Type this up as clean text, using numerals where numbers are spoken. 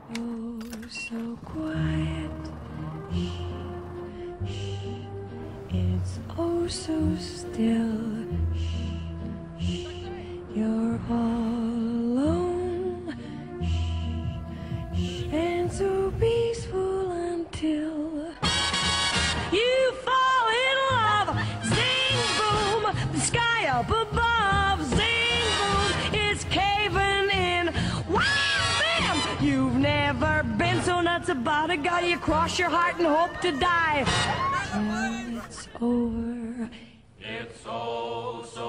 Oh, so quiet. Shh, shh. It's oh so still. Shh, shh. You're all alone. Shh, shh. And so peaceful until you fall in love. Zing boom, the sky up above. Zing boom, it's caving in. Wow, bam! You've never been so nuts about a guy. You cross your heart and hope to die. Till it's over. It's oh so